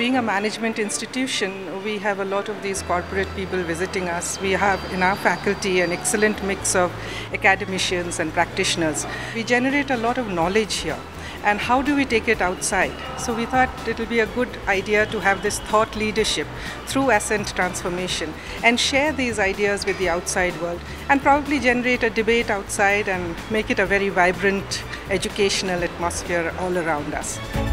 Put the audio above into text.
Being a management institution, we have a lot of these corporate people visiting us. We have in our faculty an excellent mix of academicians and practitioners. We generate a lot of knowledge here. And how do we take it outside? So we thought it will be a good idea to have this thought leadership through Ascent Transformation and share these ideas with the outside world and probably generate a debate outside and make it a very vibrant educational atmosphere all around us.